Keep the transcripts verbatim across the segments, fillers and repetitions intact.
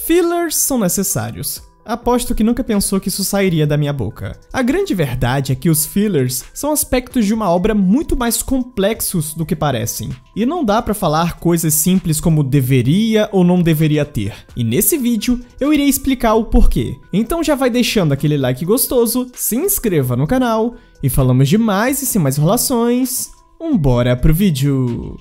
Fillers são necessários. Aposto que nunca pensou que isso sairia da minha boca. A grande verdade é que os fillers são aspectos de uma obra muito mais complexos do que parecem. E não dá pra falar coisas simples como deveria ou não deveria ter. E nesse vídeo eu irei explicar o porquê. Então já vai deixando aquele like gostoso, se inscreva no canal e falamos de mais e sem mais enrolações. Vambora pro vídeo!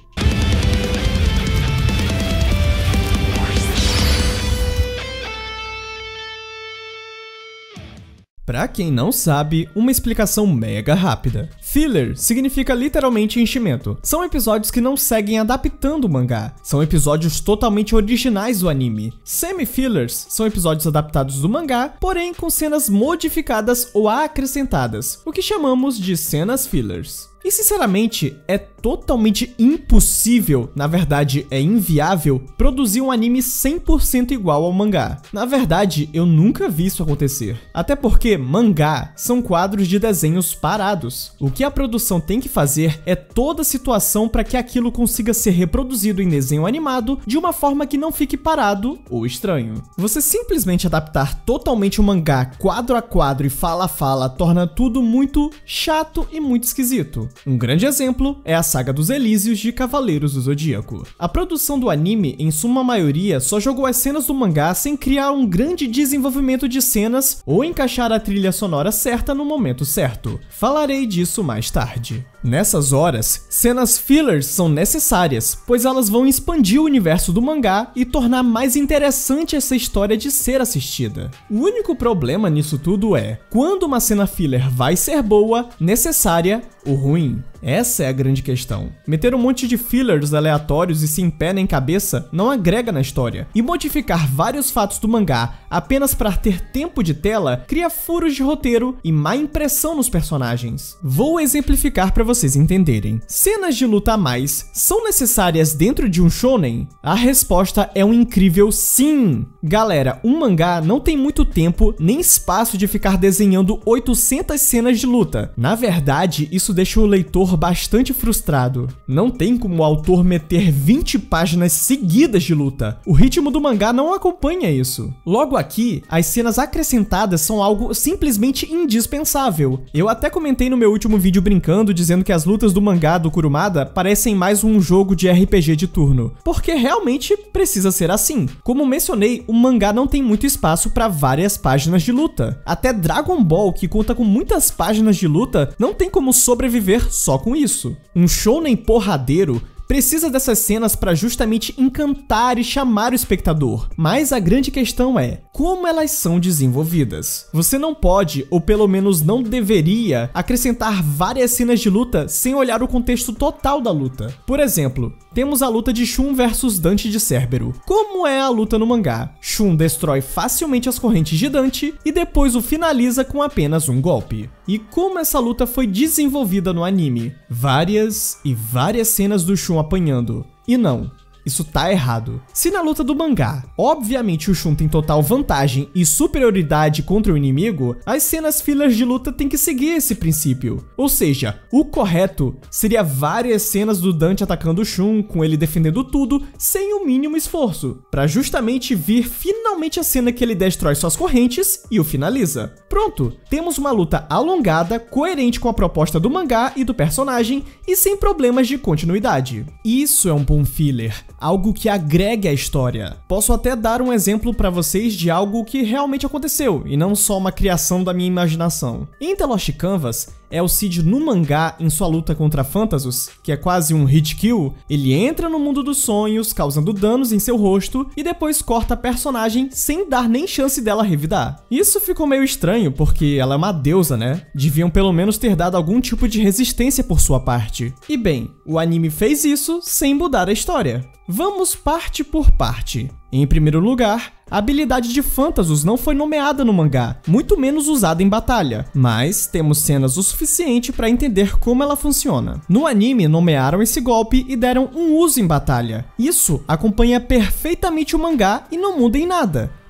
Pra quem não sabe, uma explicação mega rápida. Filler significa literalmente enchimento. São episódios que não seguem adaptando o mangá. São episódios totalmente originais do anime. Semi-fillers são episódios adaptados do mangá, porém com cenas modificadas ou acrescentadas, o que chamamos de cenas fillers. E sinceramente, é totalmente impossível, na verdade é inviável, produzir um anime cem por cento igual ao mangá. Na verdade, eu nunca vi isso acontecer. Até porque mangá são quadros de desenhos parados. O que a produção tem que fazer é toda a situação para que aquilo consiga ser reproduzido em desenho animado de uma forma que não fique parado ou estranho. Você simplesmente adaptar totalmente o mangá quadro a quadro e fala a fala torna tudo muito chato e muito esquisito. Um grande exemplo é a saga dos Elísios de Cavaleiros do Zodíaco. A produção do anime, em suma maioria, só jogou as cenas do mangá sem criar um grande desenvolvimento de cenas ou encaixar a trilha sonora certa no momento certo. Falarei disso mais tarde. Nessas horas, cenas fillers são necessárias, pois elas vão expandir o universo do mangá e tornar mais interessante essa história de ser assistida. O único problema nisso tudo é, quando uma cena filler vai ser boa, necessária ou ruim? Essa é a grande questão. Meter um monte de fillers aleatórios e sem pé nem cabeça não agrega na história, e modificar vários fatos do mangá apenas para ter tempo de tela cria furos de roteiro e má impressão nos personagens. Vou exemplificar para vocês entenderem. Cenas de luta a mais são necessárias dentro de um shonen? A resposta é um incrível sim! Galera, um mangá não tem muito tempo nem espaço de ficar desenhando oitocentas cenas de luta. Na verdade, isso deixa o leitor bastante frustrado. Não tem como o autor meter vinte páginas seguidas de luta. O ritmo do mangá não acompanha isso. Logo aqui, as cenas acrescentadas são algo simplesmente indispensável. Eu até comentei no meu último vídeo brincando, dizendo que as lutas do mangá do Kurumada parecem mais um jogo de R P G de turno, porque realmente precisa ser assim. Como mencionei, o mangá não tem muito espaço para várias páginas de luta. Até Dragon Ball, que conta com muitas páginas de luta, não tem como sobreviver só com isso. Um shounen porradeiro precisa dessas cenas para justamente encantar e chamar o espectador. Mas a grande questão é, como elas são desenvolvidas? Você não pode, ou pelo menos não deveria, acrescentar várias cenas de luta sem olhar o contexto total da luta. Por exemplo, temos a luta de Shun versus Dante de Cerbero. Como é a luta no mangá? Shun destrói facilmente as correntes de Dante e depois o finaliza com apenas um golpe. E como essa luta foi desenvolvida no anime? Várias e várias cenas do Shun apanhando. E não, isso tá errado. Se na luta do mangá, obviamente o Shun tem total vantagem e superioridade contra o inimigo, as cenas fillers de luta têm que seguir esse princípio. Ou seja, o correto seria várias cenas do Dante atacando o Shun, com ele defendendo tudo, sem o mínimo esforço, pra justamente vir finalmente a cena que ele destrói suas correntes e o finaliza. Pronto, temos uma luta alongada, coerente com a proposta do mangá e do personagem e sem problemas de continuidade. Isso é um bom filler. Algo que agregue a história. Posso até dar um exemplo para vocês de algo que realmente aconteceu, e não só uma criação da minha imaginação. Em The Lost Canvas, é o Cid no mangá em sua luta contra Phantasus, que é quase um hit kill, ele entra no mundo dos sonhos, causando danos em seu rosto, e depois corta a personagem sem dar nem chance dela revidar. Isso ficou meio estranho, porque ela é uma deusa, né? Deviam pelo menos ter dado algum tipo de resistência por sua parte. E bem, o anime fez isso sem mudar a história. Vamos parte por parte. Em primeiro lugar, a habilidade de Phantasus não foi nomeada no mangá, muito menos usada em batalha, mas temos cenas o suficiente para entender como ela funciona. No anime, nomearam esse golpe e deram um uso em batalha. Isso acompanha perfeitamente o mangá e não muda em nada.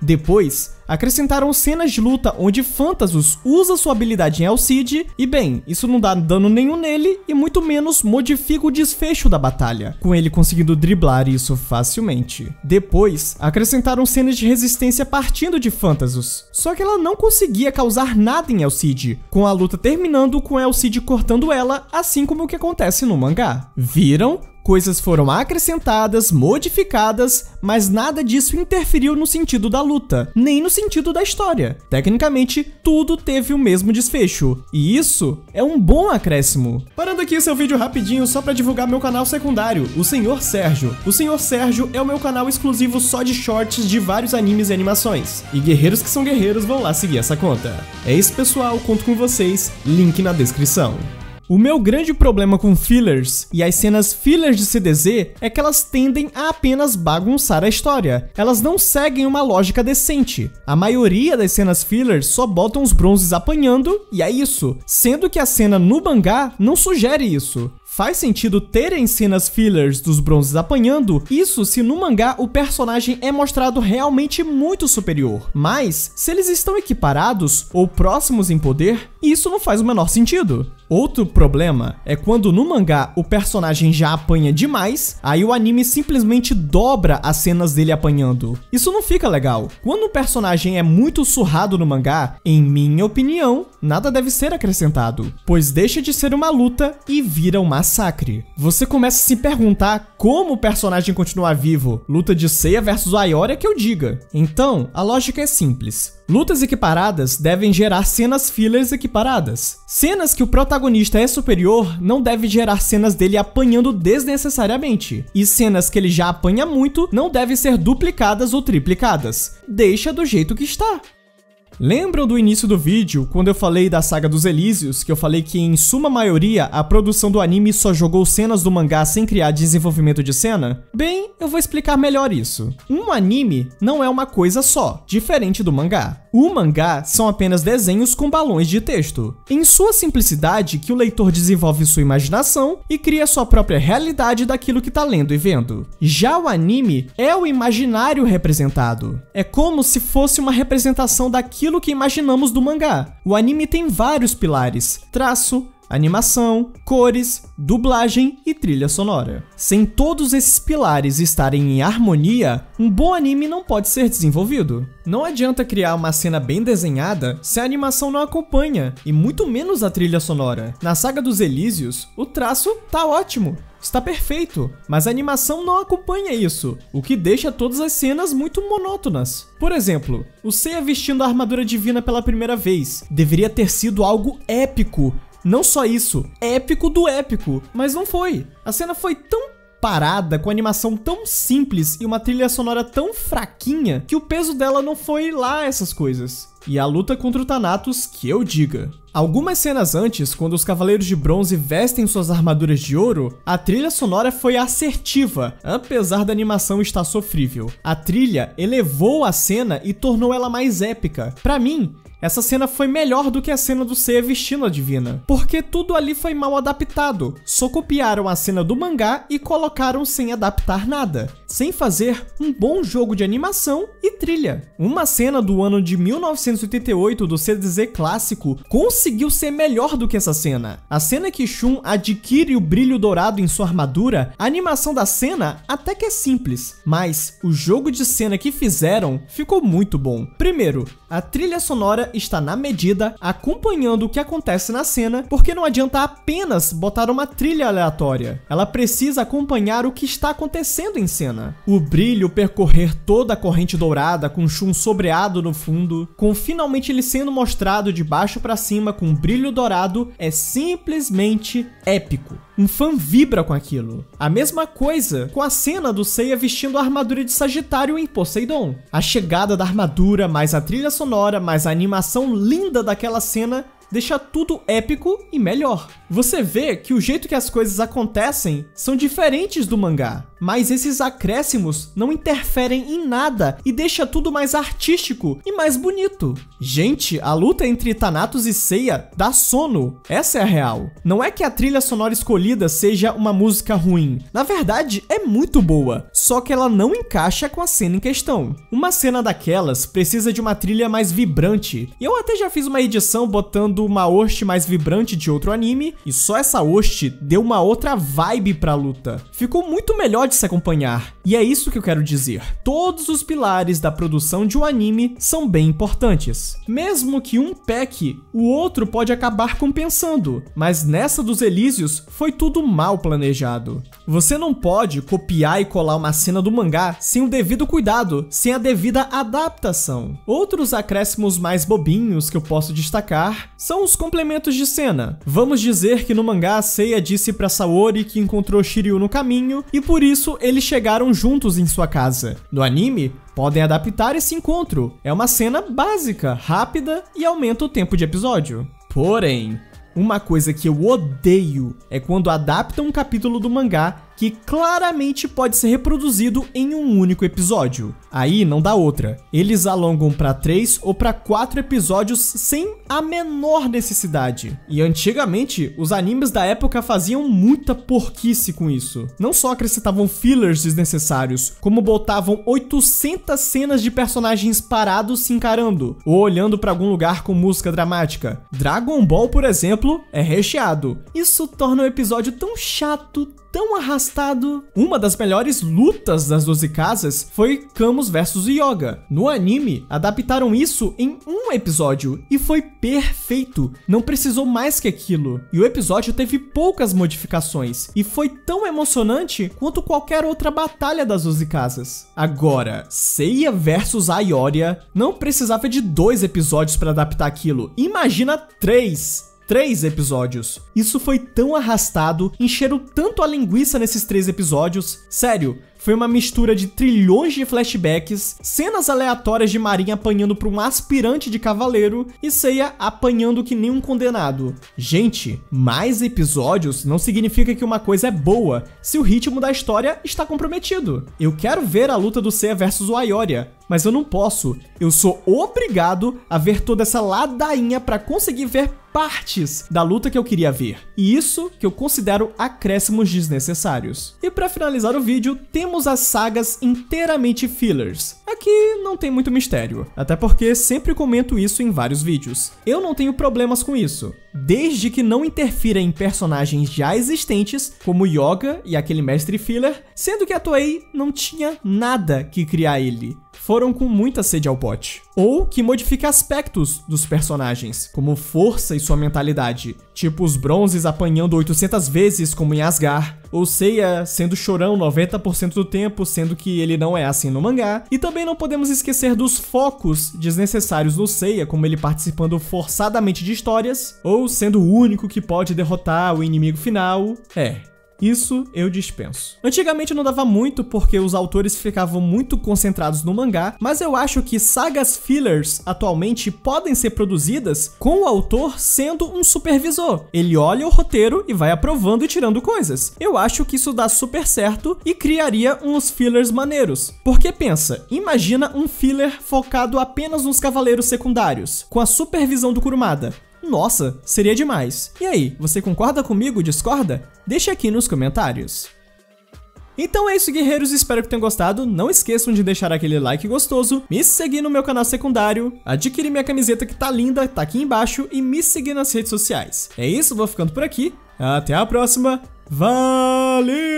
Depois, acrescentaram cenas de luta onde Phantasus usa sua habilidade em Alcide e bem, isso não dá dano nenhum nele e muito menos modifica o desfecho da batalha, com ele conseguindo driblar isso facilmente. Depois, acrescentaram cenas de resistência partindo de Phantasus, só que ela não conseguia causar nada em Alcide, com a luta terminando com Alcide cortando ela, assim como o que acontece no mangá. Viram? Coisas foram acrescentadas, modificadas, mas nada disso interferiu no sentido da luta, nem no sentido da história. Tecnicamente, tudo teve o mesmo desfecho, e isso é um bom acréscimo. Parando aqui seu vídeo rapidinho só pra divulgar meu canal secundário, o Senhor Sérgio. O Senhor Sérgio é o meu canal exclusivo só de shorts de vários animes e animações, e guerreiros que são guerreiros vão lá seguir essa conta. É isso, pessoal, conto com vocês, link na descrição. O meu grande problema com fillers e as cenas fillers de C D Z é que elas tendem a apenas bagunçar a história. Elas não seguem uma lógica decente. A maioria das cenas fillers só botam os bronzes apanhando e é isso, sendo que a cena no mangá não sugere isso. Faz sentido terem cenas fillers dos bronzes apanhando, isso se no mangá o personagem é mostrado realmente muito superior. Mas, se eles estão equiparados ou próximos em poder, isso não faz o menor sentido. Outro problema é quando no mangá o personagem já apanha demais, aí o anime simplesmente dobra as cenas dele apanhando. Isso não fica legal. Quando o personagem é muito surrado no mangá, em minha opinião, nada deve ser acrescentado, pois deixa de ser uma luta e vira um massacre. Você começa a se perguntar como o personagem continua vivo. Luta de Seiya versus Ayori é que eu diga. Então, a lógica é simples. Lutas equiparadas devem gerar cenas fillers equiparadas. Cenas que o protagonista é superior não devem gerar cenas dele apanhando desnecessariamente. E cenas que ele já apanha muito não devem ser duplicadas ou triplicadas. Deixa do jeito que está. Lembram do início do vídeo, quando eu falei da saga dos Elísios, que eu falei que em suma maioria a produção do anime só jogou cenas do mangá sem criar desenvolvimento de cena? Bem, eu vou explicar melhor isso. Um anime não é uma coisa só, diferente do mangá. O mangá são apenas desenhos com balões de texto. Em sua simplicidade, que o leitor desenvolve sua imaginação e cria sua própria realidade daquilo que está lendo e vendo. Já o anime é o imaginário representado. É como se fosse uma representação daquilo aquilo que imaginamos do mangá. O anime tem vários pilares: traço, animação, cores, dublagem e trilha sonora. Sem todos esses pilares estarem em harmonia, um bom anime não pode ser desenvolvido. Não adianta criar uma cena bem desenhada se a animação não acompanha, e muito menos a trilha sonora. Na saga dos Elísios, o traço tá ótimo, está perfeito, mas a animação não acompanha isso, o que deixa todas as cenas muito monótonas. Por exemplo, o Seiya vestindo a armadura divina pela primeira vez deveria ter sido algo épico. Não só isso, épico do épico, mas não foi. A cena foi tão parada, com animação tão simples e uma trilha sonora tão fraquinha, que o peso dela não foi lá essas coisas. E a luta contra o Thanatos, que eu diga. Algumas cenas antes, quando os Cavaleiros de Bronze vestem suas armaduras de ouro, a trilha sonora foi assertiva, apesar da animação estar sofrível. A trilha elevou a cena e tornou ela mais épica. Pra mim, essa cena foi melhor do que a cena do Seiya vestindo a divina, porque tudo ali foi mal adaptado. Só copiaram a cena do mangá e colocaram sem adaptar nada, sem fazer um bom jogo de animação e trilha. Uma cena do ano de mil novecentos e oitenta e oito do C D Z clássico conseguiu ser melhor do que essa cena. A cena que Shun adquire o brilho dourado em sua armadura, a animação da cena até que é simples, mas o jogo de cena que fizeram ficou muito bom. Primeiro, a trilha sonora está na medida, acompanhando o que acontece na cena, porque não adianta apenas botar uma trilha aleatória. Ela precisa acompanhar o que está acontecendo em cena. O brilho percorrer toda a corrente dourada com Shun sobreado no fundo, com finalmente ele sendo mostrado de baixo para cima com um brilho dourado, é simplesmente épico. Um fã vibra com aquilo. A mesma coisa com a cena do Seiya vestindo a armadura de Sagitário em Poseidon. A chegada da armadura, mais a trilha sonora, mais a animação linda daquela cena, deixa tudo épico e melhor. Você vê que o jeito que as coisas acontecem são diferentes do mangá, mas esses acréscimos não interferem em nada e deixa tudo mais artístico e mais bonito. Gente, a luta entre Thanatos e Seiya dá sono, essa é a real. Não é que a trilha sonora escolhida seja uma música ruim, na verdade é muito boa, só que ela não encaixa com a cena em questão. Uma cena daquelas precisa de uma trilha mais vibrante, e eu até já fiz uma edição botando uma host mais vibrante de outro anime, e só essa host deu uma outra vibe pra luta. Ficou muito melhor de se acompanhar, e é isso que eu quero dizer. Todos os pilares da produção de um anime são bem importantes. Mesmo que um peque, o outro pode acabar compensando, mas nessa dos Elísios foi tudo mal planejado. Você não pode copiar e colar uma cena do mangá sem o devido cuidado, sem a devida adaptação. Outros acréscimos mais bobinhos que eu posso destacar são os complementos de cena. Vamos dizer que no mangá Seiya disse pra Saori que encontrou Shiryu no caminho e por isso eles chegaram juntos em sua casa. No anime, podem adaptar esse encontro. É uma cena básica, rápida e aumenta o tempo de episódio. Porém, uma coisa que eu odeio é quando adaptam um capítulo do mangá que claramente pode ser reproduzido em um único episódio. Aí não dá outra. Eles alongam pra três ou pra quatro episódios sem a menor necessidade. E antigamente, os animes da época faziam muita porquice com isso. Não só acrescentavam fillers desnecessários, como botavam oitocentas cenas de personagens parados se encarando, ou olhando pra algum lugar com música dramática. Dragon Ball, por exemplo, é recheado. Isso torna o episódio tão chato, tão arrastado. Uma das melhores lutas das doze casas foi Camus versus Yoga. No anime, adaptaram isso em um episódio e foi perfeito. Não precisou mais que aquilo. E o episódio teve poucas modificações e foi tão emocionante quanto qualquer outra batalha das doze casas. Agora, Seiya versus Aioria não precisava de dois episódios para adaptar aquilo. Imagina três. Três episódios. Isso foi tão arrastado, encheram tanto a linguiça nesses três episódios. Sério, foi uma mistura de trilhões de flashbacks, cenas aleatórias de Marinha apanhando para um aspirante de cavaleiro e Seiya apanhando que nem um condenado. Gente, mais episódios não significa que uma coisa é boa se o ritmo da história está comprometido. Eu quero ver a luta do Seiya versus o Aioria, mas eu não posso. Eu sou obrigado a ver toda essa ladainha para conseguir ver partes da luta que eu queria ver. E isso que eu considero acréscimos desnecessários. E para finalizar o vídeo, temos as sagas inteiramente fillers. Aqui não tem muito mistério, até porque sempre comento isso em vários vídeos. Eu não tenho problemas com isso, desde que não interfira em personagens já existentes, como Yoga e aquele mestre filler, sendo que a Toei não tinha nada que criar ele. Foram com muita sede ao pote. Ou que modifique aspectos dos personagens, como força e sua mentalidade, tipo os bronzes apanhando oitocentas vezes como em Asgard, ou Seiya sendo chorão noventa por cento do tempo, sendo que ele não é assim no mangá. E também não podemos esquecer dos focos desnecessários no Seiya, como ele participando forçadamente de histórias, ou sendo o único que pode derrotar o inimigo final. É... Isso eu dispenso. Antigamente não dava muito porque os autores ficavam muito concentrados no mangá, mas eu acho que sagas fillers atualmente podem ser produzidas com o autor sendo um supervisor. Ele olha o roteiro e vai aprovando e tirando coisas. Eu acho que isso dá super certo e criaria uns fillers maneiros. Porque pensa, imagina um filler focado apenas nos cavaleiros secundários, com a supervisão do Kurumada. Nossa, seria demais. E aí, você concorda comigo, discorda? Deixa aqui nos comentários. Então é isso, guerreiros, espero que tenham gostado. Não esqueçam de deixar aquele like gostoso, me seguir no meu canal secundário, adquirir minha camiseta que tá linda, tá aqui embaixo, e me seguir nas redes sociais. É isso, vou ficando por aqui. Até a próxima. Valeu!